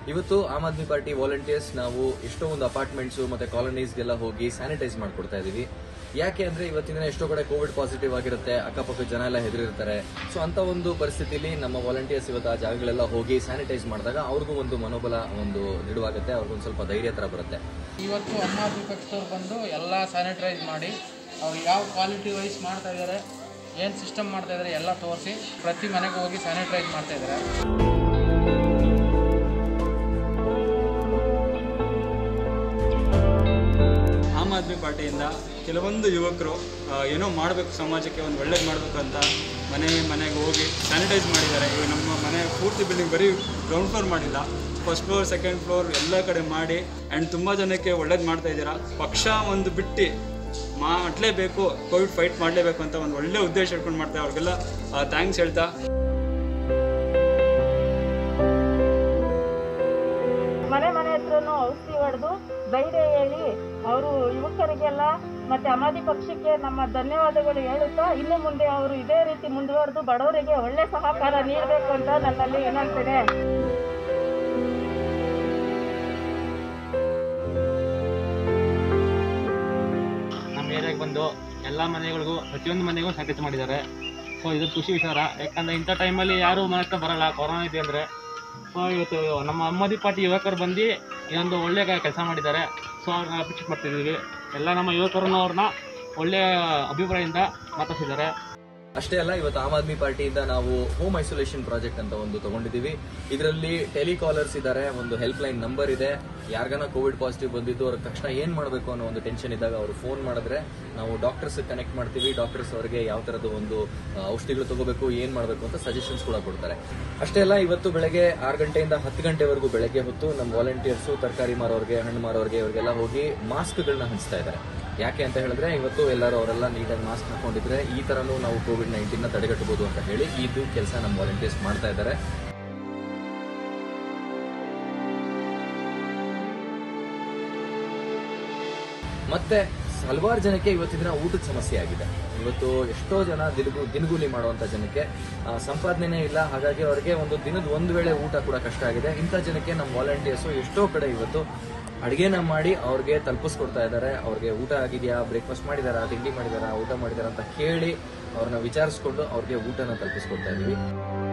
ಇವತ್ತು Aam Aadmi party volunteers ನಾವು ಎಷ್ಟೋ ಒಂದು ಅಪಾರ್ಟ್ಮೆಂಟ್ಸ್ ಮತ್ತೆ ಕಾಲೋನೀಸ್ಗೆಲ್ಲ ಹೋಗಿ ಸ್ಯಾನಿಟೈಸ್ ಮಾಡ್ಕೊಡ್ತಾ ಇದೀವಿ. ಯಾಕೆ ಅಂದ್ರೆ ಇವತ್ತಿನ ದಿನ ಎಷ್ಟೋ ಕಡೆ ಕೋವಿಡ್ ಪಾಸಿಟಿವ್ ಆಗಿರುತ್ತೆ, ಅಕ್ಕಪಕ್ಕ ಜನ ಎಲ್ಲ ಹೆದರಿರ್ತಾರೆ. ಸೊ ಅಂತ ಒಂದು ಪರಿಸ್ಥಿತಿಲಿ ನಮ್ಮ ವಾಲಂಟಿಯರ್ಸ್ ಇವತ್ತು ಆ ಜಾಗಗಳೆಲ್ಲ ಹೋಗಿ ಸ್ಯಾನಿಟೈಸ್ ಮಾಡಿದಾಗ ಅವ್ರಿಗೂ ಒಂದು ಮನೋಬಲ ಒಂದು ದೃಢವಾಗುತ್ತೆ, ಅವ್ರಿಗೊಂದು ಸ್ವಲ್ಪ ಧೈರ್ಯ ತರ ಬರುತ್ತೆ. ಇವತ್ತು ಆಮ್ ಆದ್ಮಿ ಪಕ್ಷದವ್ರು ಬಂದು ಎಲ್ಲ ಸ್ಯಾನಿಟೈಸ್ ಮಾಡಿ ಅವ್ರು ಯಾವ ಕ್ವಾಲಿಟಿ ವೈಸ್ ಮಾಡ್ತಾ ಇದ್ದಾರೆ, ಏನು ಸಿಸ್ಟಮ್ ಮಾಡ್ತಾ ಇದ್ದಾರೆ ಎಲ್ಲ ತೋರಿಸಿ ಪ್ರತಿ ಮನೆಗೆ ಹೋಗಿ ಸ್ಯಾನಿಟೈಸ್ ಮಾಡ್ತಾ ಇದ್ದಾರೆ. ಆಮ್ ಆದ್ಮಿ ಪಾರ್ಟಿಯಿಂದ ಕೆಲವೊಂದು ಯುವಕರು ಏನೋ ಮಾಡಬೇಕು, ಸಮಾಜಕ್ಕೆ ಒಂದು ಒಳ್ಳೇದು ಮಾಡಬೇಕು ಅಂತ ಮನೆಗೆ ಹೋಗಿ ಸ್ಯಾನಿಟೈಸ್ ಮಾಡಿದ್ದಾರೆ. ಈಗ ನಮ್ಮ ಮನೆ ಪೂರ್ತಿ ಬಿಲ್ಡಿಂಗ್ ಬರೀ ಗ್ರೌಂಡ್ ಫ್ಲೋರ್ ಮಾಡಿಲ್ಲ, ಫಸ್ಟ್ ಫ್ಲೋರ್ ಸೆಕೆಂಡ್ ಫ್ಲೋರ್ ಎಲ್ಲ ಕಡೆ ಮಾಡಿ ಆ್ಯಂಡ್ ತುಂಬ ಜನಕ್ಕೆ ಒಳ್ಳೇದು ಮಾಡ್ತಾ ಇದ್ದೀರಾ. ಪಕ್ಷ ಒಂದು ಬಿಟ್ಟು ಮಾಡಲೇಬೇಕು, ಕೋವಿಡ್ ಫೈಟ್ ಮಾಡಲೇಬೇಕು ಅಂತ ಒಂದು ಒಳ್ಳೆ ಉದ್ದೇಶ ಇಟ್ಕೊಂಡು ಮಾಡ್ತಾರೆ. ಅವ್ರಿಗೆಲ್ಲ ಥ್ಯಾಂಕ್ಸ್ ಹೇಳ್ತಾ ಮನೆ ಹತ್ರನೂ ಔಷಧಿ ಹೊಡೆದು ಧೈರ್ಯ ಹೇಳಿ ಅವರು ಯುವಕರಿಗೆಲ್ಲ ಮತ್ತೆ ಅಮಾದಿ ಪಕ್ಷಕ್ಕೆ ನಮ್ಮ ಧನ್ಯವಾದಗಳು ಹೇಳುತ್ತಾ ಇನ್ನು ಮುಂದೆ ಅವರು ಇದೇ ರೀತಿ ಮುಂದುವರೆದು ಬಡವರಿಗೆ ಒಳ್ಳೆ ಸಹಕಾರ ನೀಡಬೇಕು ಅಂತ ನನ್ನಲ್ಲಿ ವಿನಂತಿದೆ. ನಮ್ಮ ಏರಿಯಾಗೆ ಬಂದು ಎಲ್ಲ ಮನೆಗಳಿಗೂ ಪ್ರತಿಯೊಂದು ಮನೆಗೂ ಸ್ಯಾನಿಟೈಸ್ ಮಾಡಿದ್ದಾರೆ. ಸೊ ಇದು ಖುಷಿ ವಿಚಾರ, ಯಾಕಂದರೆ ಇಂಥ ಟೈಮಲ್ಲಿ ಯಾರೂ ಮನೆ ಹತ್ರ ಬರೋಲ್ಲ, ಕೊರೋನಾ ಇದೆ ಅಂದರೆ. ಸೊ ಇವತ್ತು ನಮ್ಮ ಆಮ್ ಪಾರ್ಟಿ ಯುವಕರು ಬಂದು ಇದೊಂದು ಒಳ್ಳೆಯ ಕೆಲಸ ಮಾಡಿದ್ದಾರೆ. ಸೊ ಅವ್ರನ್ನ ಅಪ್ರಿಷಿಯೇಟ್ ಮಾಡ್ತಿದ್ದೀವಿ. ಎಲ್ಲ ನಮ್ಮ ಯುವಕರನ್ನು ಅವ್ರನ್ನ ಒಳ್ಳೆಯ ಅಭಿಪ್ರಾಯದಿಂದ ಮಾತಾಡ್ತಿದ್ದಾರೆ. ಅಷ್ಟೇ ಅಲ್ಲ, ಇವತ್ತು ಆಮ್ ಆದ್ಮಿ ಪಾರ್ಟಿಯಿಂದ ನಾವು ಹೋಮ್ ಐಸೋಲೇಷನ್ ಪ್ರಾಜೆಕ್ಟ್ ಅಂತ ಒಂದು ತಗೊಂಡಿದ್ದೀವಿ. ಇದರಲ್ಲಿ ಟೆಲಿಕಾಲರ್ಸ್ ಇದ್ದಾರೆ, ಒಂದು ಹೆಲ್ಪ್ ಲೈನ್ ನಂಬರ್ ಇದೆ. ಯಾರಿಗಾನ ಕೋವಿಡ್ ಪಾಸಿಟಿವ್ ಬಂದಿದ್ದು ಅವ್ರ ತಕ್ಷಣ ಏನ್ ಮಾಡಬೇಕು ಅನ್ನೋ ಒಂದು ಟೆನ್ಷನ್ ಇದ್ದಾಗ ಅವರು ಫೋನ್ ಮಾಡಿದ್ರೆ ನಾವು ಡಾಕ್ಟರ್ಸ್ ಕನೆಕ್ಟ್ ಮಾಡ್ತೀವಿ. ಡಾಕ್ಟರ್ಸ್ ಅವರಿಗೆ ಯಾವ ತರದ ಒಂದು ಔಷಧಿಗಳು ತಗೋಬೇಕು, ಏನ್ ಮಾಡಬೇಕು ಅಂತ ಸಜೆಷನ್ಸ್ ಕೂಡ ಕೊಡ್ತಾರೆ. ಅಷ್ಟೇ ಅಲ್ಲ, ಇವತ್ತು ಬೆಳಗ್ಗೆ 6 ಗಂಟೆಯಿಂದ 10 ಗಂಟೆವರೆಗೂ ಬೆಳಗ್ಗೆ ಹೊತ್ತು ನಮ್ಮ ವಾಲಂಟಿಯರ್ಸ್ ತರಕಾರಿ ಮಾರೋರಿಗೆ, ಹಣ್ಣು ಮಾರೋರಿಗೆ ಇವರಿಗೆಲ್ಲ ಹೋಗಿ ಮಾಸ್ಕ್ಗಳನ್ನ ಹಂಚ್ತಾ ಇದ್ದಾರೆ. ಯಾಕೆ ಅಂತ ಹೇಳಿದ್ರೆ ಇವತ್ತು ಎಲ್ಲರೂ ಅವರೆಲ್ಲ ನೀಟಾಗಿ ಮಾಸ್ಕ್ ಹಾಕೊಂಡಿದ್ರೆ ಈ ತರನೂ ನಾವು ಕೋವಿಡ್-19 ತಡೆಗಟ್ಟಬಹುದು ಅಂತ ಹೇಳಿ ಇದು ಕೆಲಸ ನಮ್ಮ ವಾಲಂಟಿಯರ್ಸ್ ಮಾಡ್ತಾ ಇದ್ದಾರೆ. ಮತ್ತೆ ಹಲವಾರು ಜನಕ್ಕೆ ಇವತ್ತಿನ ದಿನ ಊಟದ ಸಮಸ್ಯೆ ಆಗಿದೆ. ಇವತ್ತು ಎಷ್ಟೋ ಜನ ದಿನಗೂಲಿ ಮಾಡುವಂತ ಜನಕ್ಕೆ ಸಂಪಾದನೆ ಇಲ್ಲ, ಹಾಗಾಗಿ ಅವರಿಗೆ ಒಂದು ದಿನದ ಒಂದು ವೇಳೆ ಊಟ ಕೂಡ ಕಷ್ಟ ಆಗಿದೆ. ಇಂಥ ಜನಕ್ಕೆ ನಮ್ಮ ವಾಲಂಟಿಯರ್ಸ್ ಎಷ್ಟೋ ಕಡೆ ಇವತ್ತು ಅಡುಗೆನ ಮಾಡಿ ಅವ್ರಿಗೆ ತಲುಪಿಸ್ಕೊಡ್ತಾ ಇದ್ದಾರೆ. ಅವ್ರಿಗೆ ಊಟ ಆಗಿದೆಯಾ, ಬ್ರೇಕ್ಫಾಸ್ಟ್ ಮಾಡಿದಾರಾ, ತಿಂಡಿ ಮಾಡಿದಾರಾ, ಊಟ ಮಾಡಿದಾರಾ ಅಂತ ಕೇಳಿ ಅವ್ರನ್ನ ವಿಚಾರಿಸ್ಕೊಂಡು ಅವ್ರಿಗೆ ಊಟನ ತಲುಪಿಸ್ಕೊಡ್ತಾ ಇದೀವಿ.